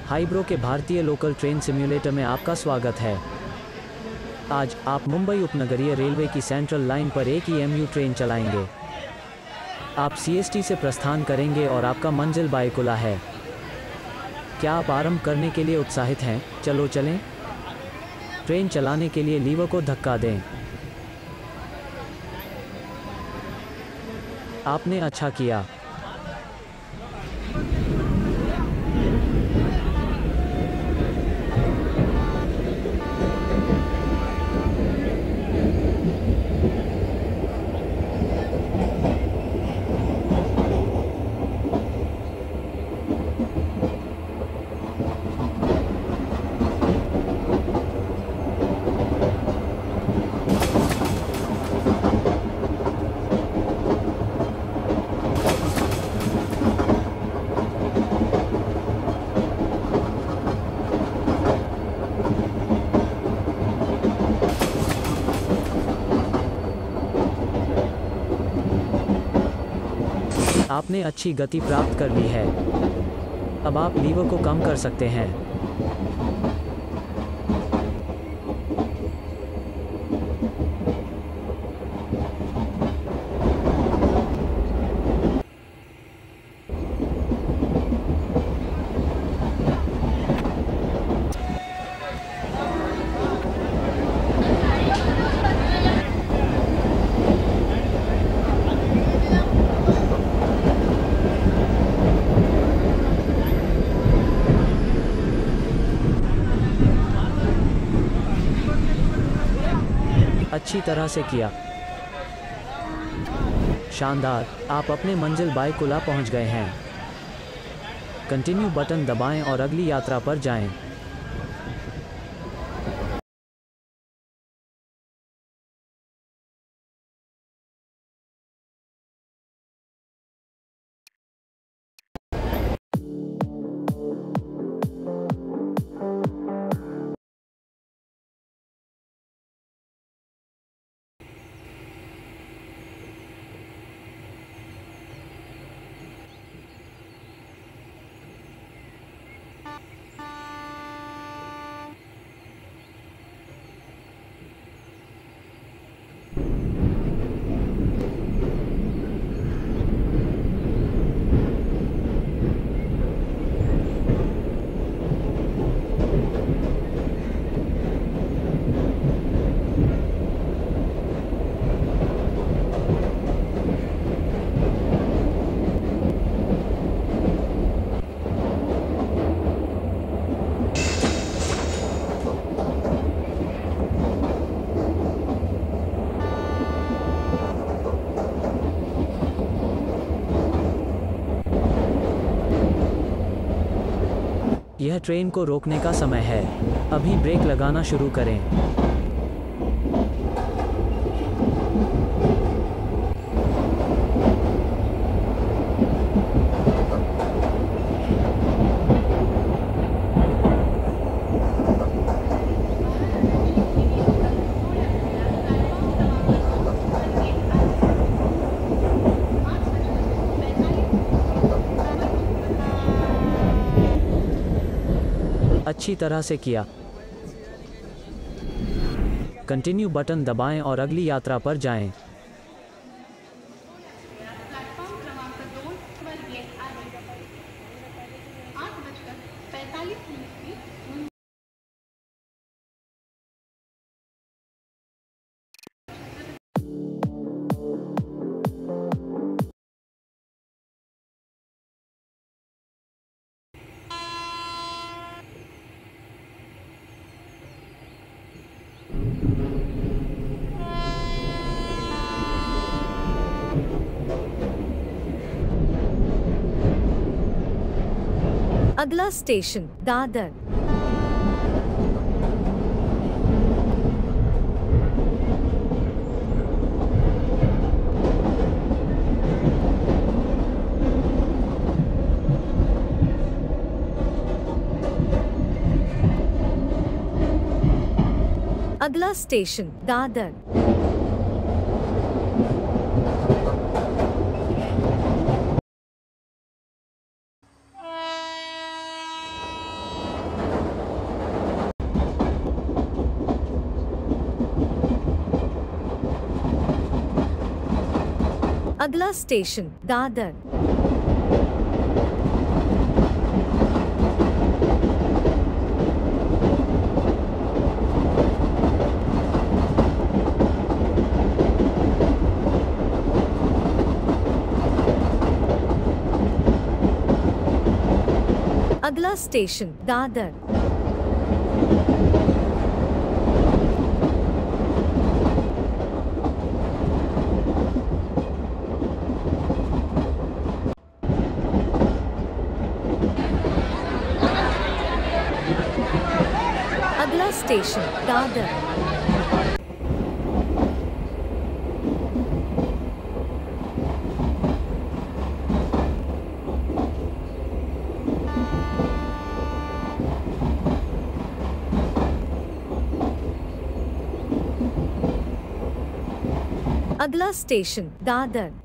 High bro के भारतीय local train simulator में आपका स्वागत है। आज आप मुंबई उपनगरीय रेलवे की सेंट्रल लाइन पर एक EMU ट्रेन चलाएंगे। आप CST से प्रस्थान करेंगे और आपका मंजिल बायकुला है। क्या आप आरंभ करने के लिए उत्साहित हैं? चलो चलें। ट्रेन चलाने के लिए लीवर को धक्का दें। आपने अच्छा किया। आपने अच्छी गति प्राप्त कर ली है। अब आप लीवर को कम कर सकते हैं। अच्छी तरह से किया। शानदार, आप अपने मंजिल बायकुला पहुंच गए हैं। कंटिन्यू बटन दबाएं और अगली यात्रा पर जाएं। यह ट्रेन को रोकने का समय है। अभी ब्रेक लगाना शुरू करें। अच्छी तरह से किया। कंटिन्यू बटन दबाएं और अगली यात्रा पर जाएं। प्लेटफॉर्म क्रमांक 2 पर ये 8:45 अगला स्टेशन दादर। अगला स्टेशन दादर। अगला स्टेशन दादर। अगला स्टेशन दादर। अगला स्टेशन दादर। अगला स्टेशन दादर।